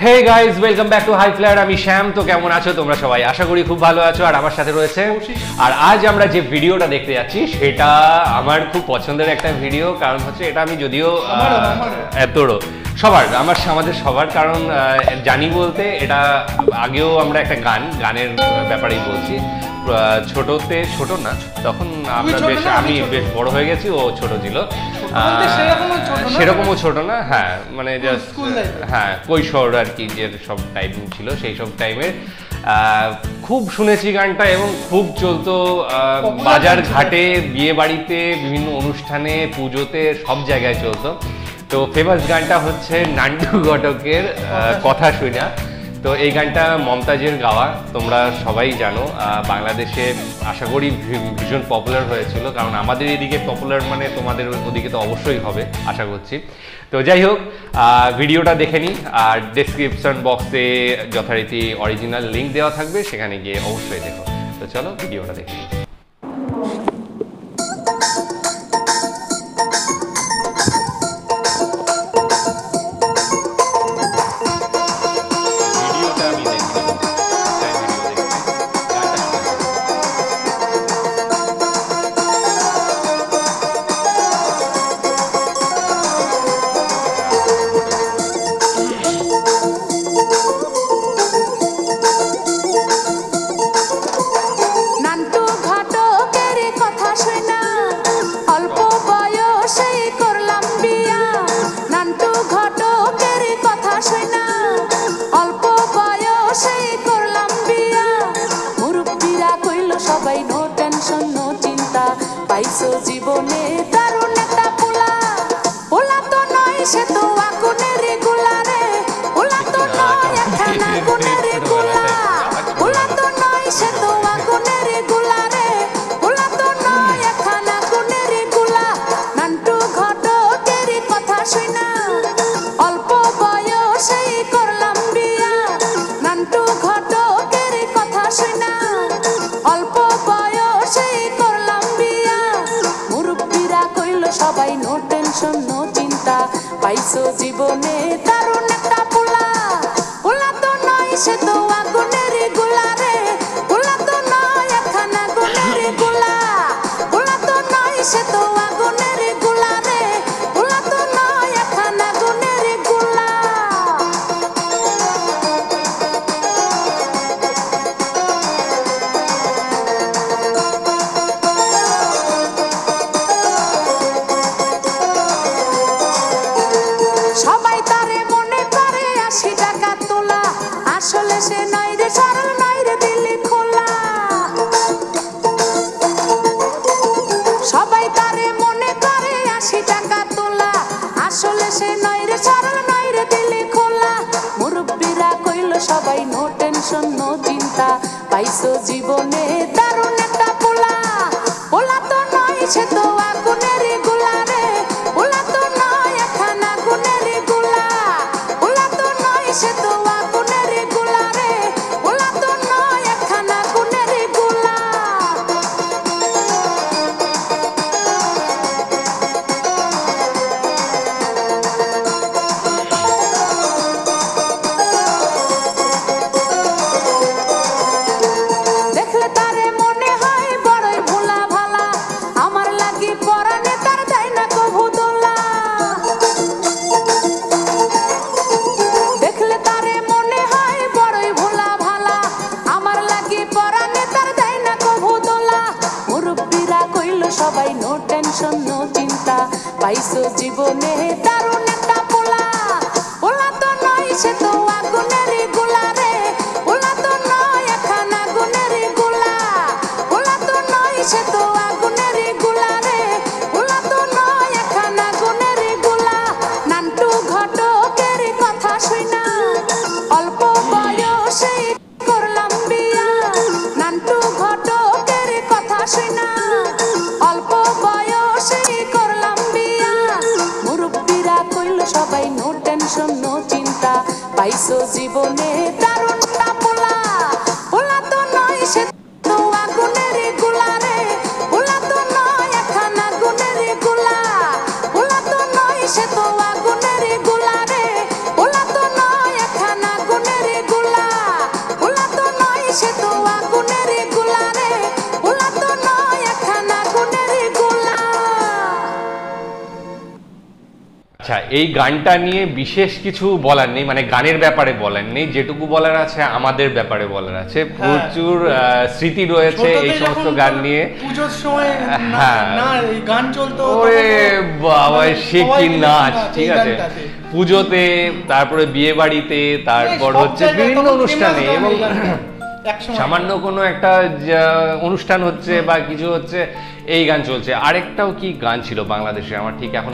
Hey guys, welcome back to High Flyer. আমি শ্যাম। তো কেমন আছো তোমরা সবাই? আশা করি খুব ভালো আছো। আর আমার সাথে রয়েছে আর আজ আমরা যে ভিডিওটা দেখতে যাচ্ছি সেটা আমার খুব পছন্দের একটা ভিডিও। কারণ হচ্ছে এটা আমি যদিও এতড়ো সবার আমাদের সবার, কারণ জানি বলতে এটা আগেও আমরা একটা গানের ব্যাপারেই বলছি। ছোটতে ছোট না, তখন আমরা আমি বেশ বড় হয়ে গেছি, ও ছোট ছিল, সেরকমও ছোট না। হ্যাঁ, মানে জাস্ট হ্যাঁ কৈশোর আর কি, যে সব টাইম ছিল সেই সব টাইমে খুব শুনেছি গানটা এবং খুব চলতো বাজার ঘাটে, বিয়ে বাড়িতে, বিভিন্ন অনুষ্ঠানে, পুজোতে, সব জায়গায় চলতো। তো ফেমাস গানটা হচ্ছে নান্টু ঘটকের কথা শুনা। তো এই গানটা মমতাজের গাওয়া, তোমরা সবাই জানো। বাংলাদেশে আশা করি ভীষণ পপুলার হয়েছিল, কারণ আমাদের এদিকে পপুলার মানে তোমাদের ওদিকে তো অবশ্যই হবে আশা করছি। তো যাই হোক, ভিডিওটা দেখে নিই, আর ডেসক্রিপশন বক্সে যথারীতি অরিজিনাল লিঙ্ক দেওয়া থাকবে, সেখানে গিয়ে অবশ্যই দেখো। তো চলো ভিডিওটা দেখে নিই। জীবনে দারুণ একটা পোলা, পোলা তো নয় সে তো আগুনের গোলা রে, পোলা তো নয় একখানা আগুনের গোলা, পোলা তো নয় সে তো আগুনের গোলা রে, পোলা তো নয় একখানা আগুনের গোলা। নান্টু ঘটকের কথা শুনা অল্প বয়সেই করলাম বিয়া, নান্টু ঘটকের কথা শুনা অল্প বয়সেই করলাম বিয়া। মুরব্বীরা কইল সবাই নো টেনশন নো চিন্তা, পাইছো জীবনে দারুণ একটা পোলা, পোলা তো নয় সে তো আগুনের গোলা রে, পোলা তো নয় একখানা আগুনের গোলা, পোলা তো নয় সে তো আগুনের গোলা রে, পোলা তো নয় একখানা আগুনের গোলা। সবাই তারে মনে করে 80 টাকা তোলা, আসলে সে নয় রে সরল নয় রে দিলে খোলা। সবাই তারে মনে করে 80 টাকা তোলা, আসলে সে নয় রে সরল নয় রে দিলে খোলা। মুরব্বীরা কইল সবাই নো টেনশন নো চিন্তা, পাইছো জীবনে দারুণ একটা পোলা, পোলা তো নয় সে তো আগুনের গোলা রে, পোলা তো নয় একখানা আগুনের গোলা, পোলা তো নয় সে তো আগুনের গোলা রে, পোলা তো নয় একখানা আগুনের গোলা। দেখলে তারে মনে হয় বড়ই ভোলা ভালা, আমার লাগি পরানে তার দেয় না কভু দোলা। দেখলে তারে মনে হয় বড়ই ভোলা ভালা, আমার লাগি পরানে তার দেয় না কভু দোলা। মুরব্বীরা কইল সবাই নো টেনশন নো চিন্তা, পাইছো জীবনে দারুণ একটা পোলা, পোলা তো নয় সে তো আগুনের গোলা রে, পোলা তো নয় একখানা আগুনের গোলা, পোলা তো নয় সে তো আগুনের গোলা রে, পোলা তো নয় একখানা আগুনের গোলা। নান্টু ঘটকের কথা শুনা অল্প বয়সে করলাম বিয়া, নান্টু ঘটকের কথা শুনা অল্প বয়সে করলাম বিয়া। মুরব্বীরা কইল সবাই নো টেনশন নো চিন্তা, পাইছো জীবনে দারুণ একটা পোলা, পোলা তো নয় সে তো আগুনের গোলা রে, পোলা তো নয় একখানা আগুনের গোলা, পোলা তো নয় সে তো আগুনের গোলা রে, পোলা তো নয় একখানা আচ্ছা, এই গানটা নিয়ে বিশেষ কিছু বলার নেই, মানে গানের ব্যাপারে বলার নেই, যেটুকু বলার আছে আমাদের ব্যাপারে বলার আছে। প্রচুর স্মৃতি রয়েছে এই সমস্ত গান নিয়ে। পুজোর সময় না এই গান চলতো, ওরে বাবা সে কি নাচ, ঠিক আছে, পুজোতে, তারপরে বিয়ে বাড়িতে, তারপর হচ্ছে বিভিন্ন অনুষ্ঠানে, এবং সামান্য কোনো একটা অনুষ্ঠান হচ্ছে বা কিছু হচ্ছে এই গান চলছে। আরেকটাও কি গান ছিল বাংলাদেশে, আমার ঠিক এখন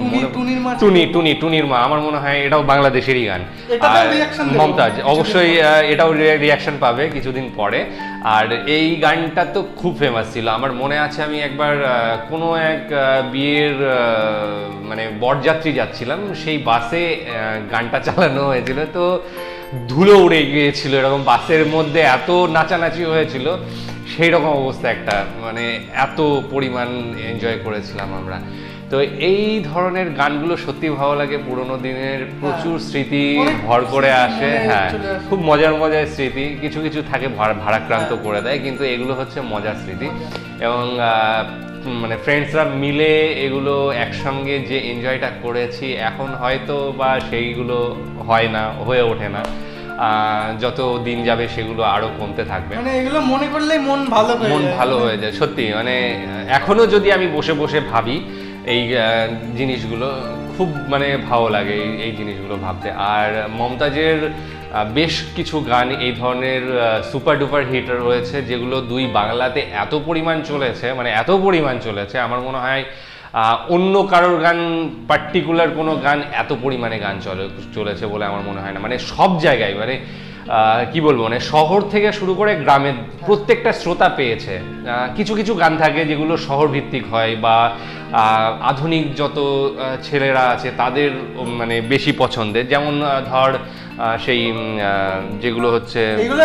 টুনির মা, আমার মনে হয় এটাও বাংলাদেশেরই গান। আর মমতাজ অবশ্যই এটাও রিয়াকশন পাবে কিছুদিন পরে। আর এই গানটা তো খুব ফেমাস ছিল। আমার মনে আছে আমি একবার কোনো এক বিয়ের মানে বরযাত্রী যাচ্ছিলাম, সেই বাসে গানটা চালানো হয়েছিল, তো ধুলো উড়ে গিয়েছিল, এরকম বাসের মধ্যে এত নাচানাচি হয়েছিল, সেই রকম অবস্থা একটা, মানে এত পরিমাণ এনজয় করেছিলাম আমরা। তো এই ধরনের গানগুলো সত্যি ভালো লাগে, পুরোনো দিনের প্রচুর স্মৃতি ভর করে আসে। হ্যাঁ, খুব মজার স্মৃতি, কিছু কিছু থাকে ভারাক্রান্ত করে দেয়, কিন্তু এগুলো হচ্ছে মজার স্মৃতি। এবং মানে ফ্রেন্ডসরা মিলে এগুলো একসঙ্গে যে এনজয়টা করেছি, এখন হয়তো বা সেইগুলো হয় না, হয়ে ওঠে না। যত দিন যাবে সেগুলো আরো কমতে থাকবে, মানে এগুলো মনে করলেই মন ভালো হয়ে যায় সত্যি। মানে এখনো যদি আমি বসে বসে ভাবি এই জিনিসগুলো, খুব মানে ভালো লাগে এই জিনিসগুলো ভাবতে। আর মমতাজের বেশ কিছু গান এই ধরনের সুপার ডুপার হিট রয়েছে, যেগুলো দুই বাংলাতে এত পরিমাণ চলেছে, আমার মনে হয় অন্য কারোর গান, পার্টিকুলার কোনো গান এত পরিমাণে গান চলেছে বলে আমার মনে হয় না। মানে সব জায়গায়, মানে কি বলবো, মানে শহর থেকে শুরু করে গ্রামের প্রত্যেকটা শ্রোতা পেয়েছে। কিছু কিছু গান থাকে যেগুলো শহর ভিত্তিক হয়, বা আধুনিক যত ছেলেরা আছে তাদের মানে বেশি পছন্দের, যেমন ধর সেই যেগুলো হচ্ছে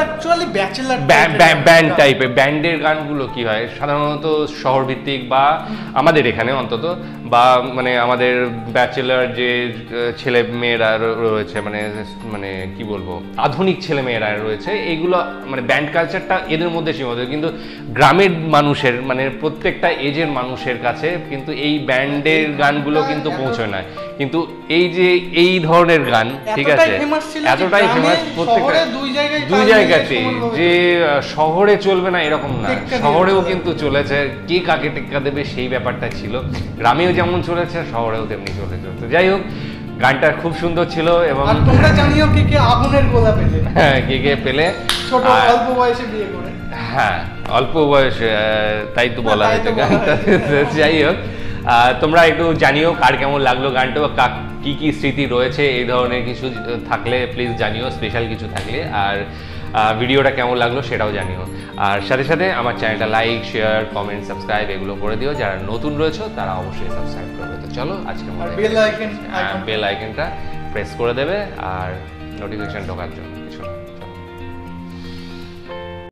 ব্যান্ড টাইপের, ব্যান্ডের গানগুলো কি হয় সাধারণত শহর ভিত্তিক, বা আমাদের এখানে অন্তত, বা মানে আমাদের ব্যাচেলার যে ছেলে মেয়েরা রয়েছে, মানে মানে কি বলবো, আধুনিক ছেলে মেয়েরা রয়েছে, এইগুলো মানে ব্যান্ড কালচারটা এদের মধ্যে সীমাবদ্ধ। কিন্তু গ্রামের মানুষের, মানে প্রত্যেকটা এজের মানুষের কাছে কিন্তু এই ব্যান্ডের গানগুলো কিন্তু পৌঁছয় না। কিন্তু এই যে এই ধরনের গান, ঠিক আছে, এতটাই ফেমাস প্রত্যেকটা দুই জায়গাতে, যে শহরে চলবে না এরকম না, শহরেও কিন্তু চলেছে। কে কাকে টেক্কা দেবে সেই ব্যাপারটা ছিল, গ্রামেও যেমন চলেছে শহরেও তেমনি চলেছে। তো যাই হোক, গানটা খুব সুন্দর ছিল। এবং তোমরা জানিও কে আগুনের গোলা পেলে, হ্যাঁ, কে পেলে ছোট অল্প বয়সে বিয়ে করে, হ্যাঁ অল্প বয়সে, তাই তো বলা হয়েছে গানটা। যাই হোক, তোমরা একটু জানিও কার কেমন লাগলো গানটা, কি কি স্মৃতি রয়েছে, এই ধরনের কিছু থাকলে প্লিজ জানিও, স্পেশাল কিছু থাকলে। আর ভিডিওটা কেমন লাগলো সেটাও জানিও। আর সাথে সাথে আমার চ্যানেলটা লাইক, শেয়ার, কমেন্ট, সাবস্ক্রাইব এগুলো করে দিও। যারা নতুন রয়েছে তারা অবশ্যই সাবস্ক্রাইব করবে। তো চলো, আজকে বেল আইকনটা প্রেস করে দেবে আর নোটিফিকেশন ঢোকার জন্য।